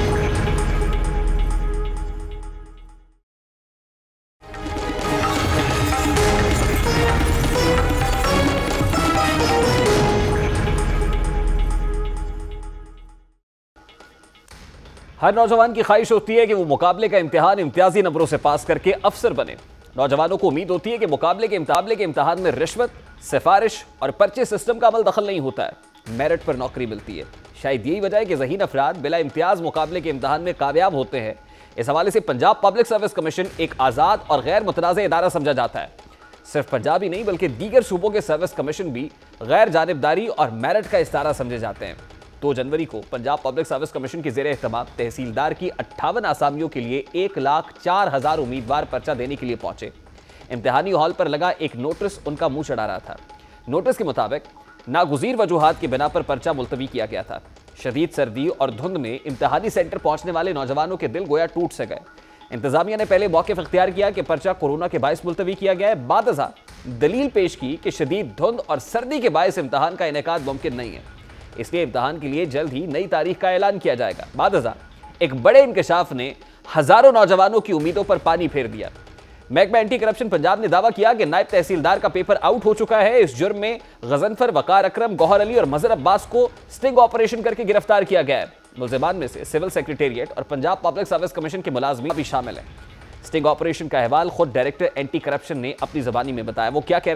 हर नौजवान की ख्वाहिश होती है कि वो मुकाबले का इम्तिहान इम्तियाजी नंबरों से पास करके अफसर बने। नौजवानों को उम्मीद होती है कि मुकाबले के मुकाबले के इम्तिहान में रिश्वत, सिफारिश और पर्चे सिस्टम का अमल दखल नहीं होता है, मेरिट पर नौकरी मिलती है। शायद यही वजह है कि ज़हीन अफराद बिला इम्तियाज मुकाबले के इम्तिहान में कामयाब होते हैं। इस हवाले से पंजाब पब्लिक सर्विस कमीशन एक आज़ाद और गैर मुतनाज़ इदारा समझा जाता है। सिर्फ पंजाब ही नहीं बल्कि दीगर सूबों के सर्विस कमीशन भी गैर जानिबदारी और मेरिट का इस्तारा समझे जाते हैं। दो जनवरी को पंजाब पब्लिक सर्विस कमीशन के ज़ेरे एहतमाम तहसीलदार की अट्ठावन आसामियों के लिए एक लाख चार हजार उम्मीदवार पर्चा देने के लिए पहुंचे। इम्तिहानी हॉल पर लगा एक नोटिस उनका मुंह चढ़ा रहा था। नोटिस के मुताबिक नागुज़ीर वजूहात की बिना पर पर्चा मुलतवी किया गया था। शदीद सर्दी और धुंध में इम्तिहानी सेंटर पहुंचने वाले नौजवानों के दिल गोया टूट से गए। इंतजामिया ने पहले मौक़िफ़ इख्तियार किया कि पर्चा कोरोना के बायस मुलतवी किया गया है। बादज़ा दलील पेश की कि शदीद धुंध और सर्दी के बायस इम्तिहान का इनेकाद मुमकिन नहीं है, इसलिए इम्तिहान के लिए जल्द ही नई तारीख का ऐलान किया जाएगा। बादज़ा एक बड़े इंकशाफ ने हजारों नौजवानों की उम्मीदों पर पानी फेर दिया। महकमा एंटी करप्शन पंजाब ने दावा किया कि नायब तहसीलदार का पेपर आउट हो चुका है। इस जुर्म में गजनफर, वकार अकरम, गौहर अली और मजहर अब्बास को स्टिंग ऑपरेशन करके गिरफ्तार किया गया है। मुलजिमान में से सिविल सेक्रेटेरिएट और पंजाब पब्लिक सर्विस कमीशन के मुलाजमीन भी शामिल हैं। स्टिंग ऑपरेशन का अहवाल खुद डायरेक्टर एंटी करप्शन ने अपनी जबानी में बताया। वो क्या कह रहे थे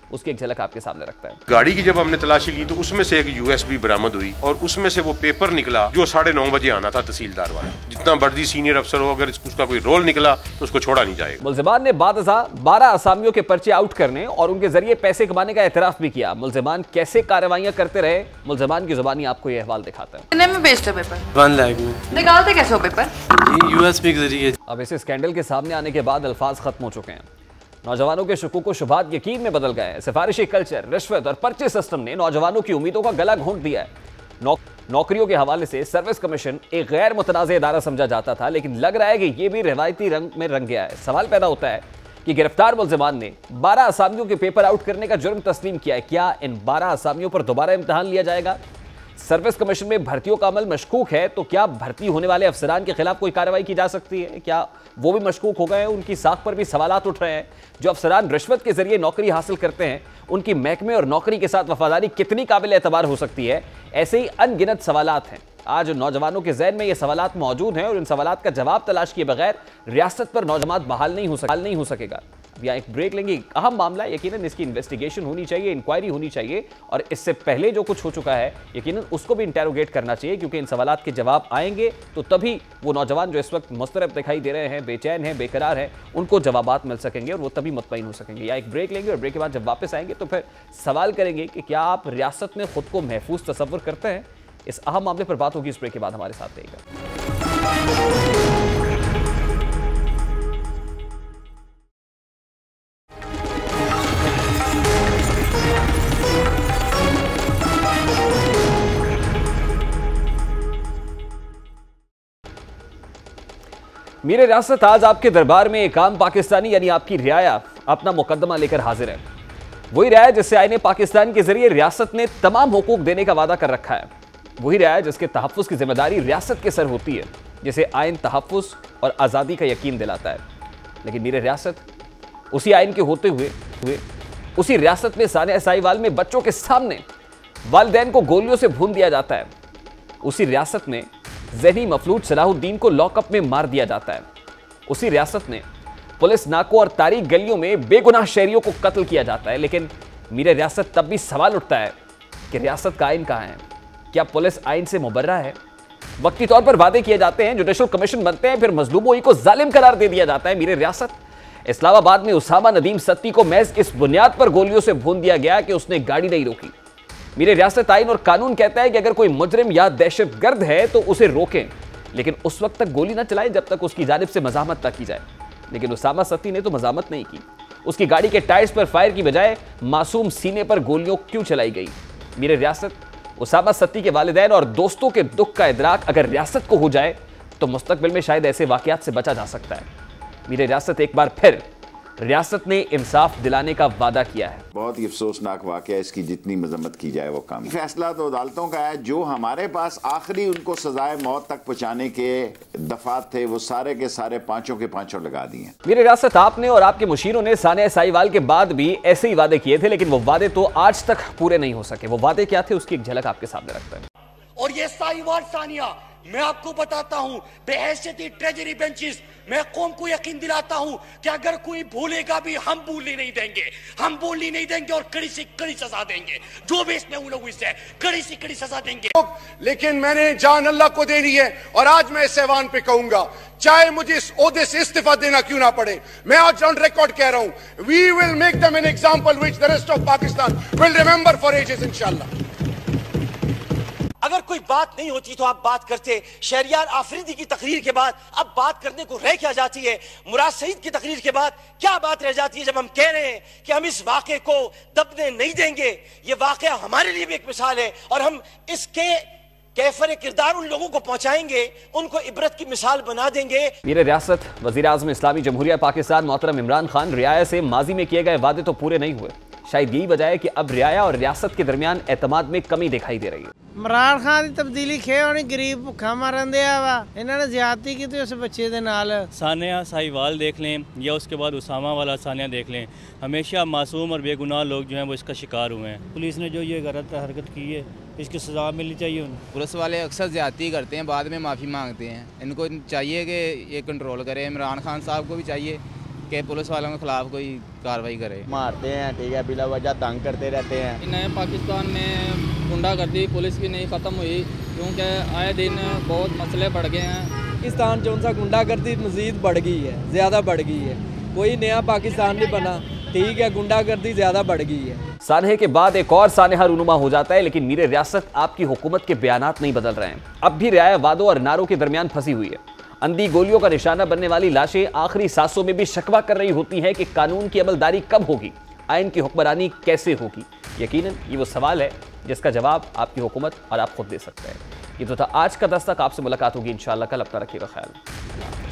उसकी एक झलक आपके सामने रखता है। गाड़ी की जब हमने तलाशी की तो उसमें से एक यूएसबी बरामद हुई और उसमें से वो पेपर निकला जो साढ़े नौ बजे आना था तहसीलदार वाला। जितना मर्जी सीनियर अफसर हो, अगर उसका कोई रोल निकला तो उसको छोड़ा नहीं जाएगा। मुल्जिमान ने बादशा बारह आसामियों के पर्चे आउट करने और उनके जरिए पैसे कमाने का एतराफ भी किया। मुल्जिमान कैसे कार्रवाइयां करते रहे, मुल्जिमान की जुबानी आपको यह अहवाल दिखाता है। कितने में बेचते पेपर? वन लाख में। निकालते कैसे हो पेपर? यूएसबी के जरिए। अब इस स्कैंडल के सामने आने के बाद अल्फाज खत्म हो चुके हैं। नौजवानों के शुकूक व शुबात यकीन में बदल गए हैं। सिफारिशी कल्चर, रिश्वत और पर्चे सिस्टम ने नौजवानों की उम्मीदों का गला घोंट दिया है। नौ, नौकरियों के हवाले से सर्विस कमीशन एक गैर मुतनाज़ इदारा समझा जाता था, लेकिन लग रहा है कि यह भी रिवायती रंग में रंग गया है। सवाल पैदा होता है कि गिरफ्तार मुल्जिमान ने बारह आसामियों के पेपर आउट करने का जुर्म तस्लीम किया है। क्या इन बारह आसामियों पर दोबारा इम्तहान लिया जाएगा? सर्विस कमीशन में भर्तियों का अमल मशकूक है, तो क्या भर्ती होने वाले अफसरान के खिलाफ कोई कार्रवाई की जा सकती है? क्या वो भी मशकूक हो गए हैं? उनकी साख पर भी सवालात उठ रहे हैं। जो अफसरान रिश्वत के जरिए नौकरी हासिल करते हैं, उनकी महकमे और नौकरी के साथ वफादारी कितनी काबिल एतबार हो सकती है? ऐसे ही अनगिनत सवालात हैं। आज नौजवानों के जहन में ये सवालात मौजूद हैं और इन सवालात का जवाब तलाश किए बगैर रियासत पर नौजवान बहाल नहीं हो सक नहीं हो सकेगा। यहाँ एक ब्रेक लेंगे। अहम मामला, यकीनन इसकी इन्वेस्टिगेशन होनी चाहिए, इंक्वायरी होनी चाहिए और इससे पहले जो कुछ हो चुका है यकीनन उसको भी इंटेरोगेट करना चाहिए, क्योंकि इन सवालात के जवाब आएंगे तो तभी वो नौजवान जो इस वक्त मुस्तरब दिखाई दे रहे हैं, बेचैन हैं, बेकरार हैं, उनको जवाबात मिल सकेंगे और वो तभी मुतमईन हो सकेंगे। या एक ब्रेक लेंगे और ब्रेक के बाद जब वापस आएंगे तो फिर सवाल करेंगे कि क्या आप रियासत में खुद को महफूज तसव्वुर करते हैं? इस अहम मामले पर बात होगी इस ब्रेक के बाद। हमारे साथ रहेगा। मीर रियासत आज आपके दरबार में एक आम पाकिस्तानी यानी आपकी रियाया अपना मुकदमा लेकर हाजिर है। वही रियाया जिससे आईने पाकिस्तान के जरिए रियासत ने तमाम हुकूक देने का वादा कर रखा है। वही रियाया जिसके तहफ़्फ़ुज़ की जिम्मेदारी रियासत के सर होती है, जिसे आइन तहफ़्फ़ुज़ और आज़ादी का यकीन दिलाता है। लेकिन मीर रियासत उसी आइन के होते हुए हुए उसी रियासत में सानिया साहिवाल में बच्चों के सामने वालिदैन को गोलियों से भून दिया जाता है। उसी रियासत में ज़हनी मफलूज सलाहुद्दीन को लॉकअप में मार दिया जाता है। उसी रियासत में पुलिस नाकों और तारीख गलियों में बेगुनाह शहरियों को कत्ल किया जाता है। लेकिन मीर रियासत तब भी सवाल उठता है कि रियासत का आइन कहाँ है? क्या पुलिस आइन से मुबर्रा है? वक्ती तौर पर वादे किए जाते हैं, जुडिशल कमीशन बनते हैं, फिर मजलूमों को जालिम करार दे दिया जाता है। मीर रियासत इस्लामाबाद में उसामा नदीम सत्ती को महज इस बुनियाद पर गोलियों से भून दिया गया कि उसने गाड़ी नहीं रोकी। मीर रियासत आइन और कानून कहता है कि अगर कोई मुजरिम या दहशतगर्द है तो उसे रोकें, लेकिन उस वक्त तक गोली न चलाएं जब तक उसकी जानिब से मजामत न की जाए। लेकिन उसामा सत्ती ने तो मजामत नहीं की। उसकी गाड़ी के टायर्स पर फायर की बजाय मासूम सीने पर गोलियों क्यों चलाई गई? मीर रियासत उसामा सत्ती के वालिदैन और दोस्तों के दुख का इदराक अगर रियासत को हो जाए तो मुस्तकबिल में शायद ऐसे वाकयात से बचा जा सकता है। मीर रियासत एक बार फिर रियासत ने इंसाफ दिलाने का वादा किया है। बहुत ही अफसोसनाक वाकया, इसकी जितनी मजम्मत की जाए वो कम। फैसला तो अदालतों का है। जो हमारे पास आखिरी उनको सजाए मौत तक पहुंचाने के दफात थे वो सारे के सारे पांचों के पांचों लगा दिए। मीर रियासत आपने और आपके मुशीरों ने सानिया साहिवाल के बाद भी ऐसे ही वादे किए थे, लेकिन वो वादे तो आज तक पूरे नहीं हो सके। वो वादे क्या थे उसकी एक झलक आपके सामने रखते हैं। और ये साहिवाल सानिया मैं आपको बताता हूं, बेहैसियती ट्रेजरी बेंचेस, मैं कौम को यकीन दिलाता हूं कि अगर कोई भूलेगा भी हम भूलने नहीं देंगे, हम भूलने नहीं देंगे और कड़ी से कड़ी सजा देंगे। जो भी इसमें मुलविस है कड़ी से कड़ी सजा देंगे। लेकिन मैंने जान अल्लाह को देनी है और आज मैं इस ऐवान पे कहूंगा, चाहे मुझे इस ओहदे से इस्तीफा देना क्यों ना पड़े, मैं आज ऑन रिकॉर्ड कह रहा हूं, we will make them an example which the rest of Pakistan will remember for ages इंशाल्लाह। अगर कोई बात नहीं होती तो आप बात करते। शहरियार आफरीदी की तकरीर के बाद अब बात करने को रह क्या जाती है? मुराद सईद की तकरीर के बाद क्या बात रह जाती है जब हम कह रहे हैं कि हम इस वाक़े को दबने नहीं देंगे? ये वाक़या हमारे लिए भी एक मिसाल है और हम इसके कैफर किरदार उन लोगों को पहुंचाएंगे, उनको इबरत की मिसाल बना देंगे। मीर रियासत वज़ीर आज़म इस्लामी जमहूरिया पाकिस्तान मोहतरम इमरान खान रियाया से माजी में किए गए वादे तो पूरे नहीं हुए। शायद यही वजह है कि अब रियाया और रियासत के दरमियान एतमाद में कमी दिखाई दे रही है। इमरान खान की तब्दीली खे होनी, गरीब भुखा मारन दिया वा, इन्होंने ज्यादती की उस बच्चे दे नाल। सानिया साहिवाल देख लें या उसके बाद उसामा वाला सानिया देख लें, हमेशा मासूम और बेगुनाह लोग जो हैं वो इसका शिकार हुए हैं। पुलिस ने जो ये गलत हरकत की है इसकी सजा मिलनी चाहिए उन्हें। पुलिस वाले अक्सर ज्यादती करते हैं, बाद में माफ़ी मांगते हैं। इनको चाहिए कि ये कंट्रोल करें। इमरान खान साहब को भी चाहिए कि पुलिस वालों के खिलाफ कोई कार्रवाई करे। मारते हैं, ठीक है, बिला वजह तंग करते रहते हैं। नए पाकिस्तान में गुंडागर्दी पुलिस की नहीं ख़त्म हुई, क्योंकि आए दिन बहुत मसले बढ़ गए हैं। पाकिस्तान जो सा गुंडागर्दी मज़ीद बढ़ गई है, ज़्यादा बढ़ गई है। कोई नया पाकिस्तान नहीं बना, ठीक है, गुंडागर्दी ज़्यादा बढ़ गई है। सानहे के बाद एक और सानहा रूनुमा हो जाता है, लेकिन मीर रियासत आपकी हुकूमत के बयानात नहीं बदल रहे हैं। अब भी रियाया वादों और नारों के दरमियान फंसी हुई है। अंधी गोलियों का निशाना बनने वाली लाशें आखिरी सांसों में भी शकवा कर रही होती हैं कि कानून की अमलदारी कब होगी, आइन की हुक्मरानी कैसे होगी। यकीनन ये वो सवाल है जिसका जवाब आपकी हुकूमत और आप खुद दे सकते हैं। ये तो था आज का दस्तक। आपसे मुलाकात होगी इंशाअल्लाह कल। अपना रखिएगा ख्याल।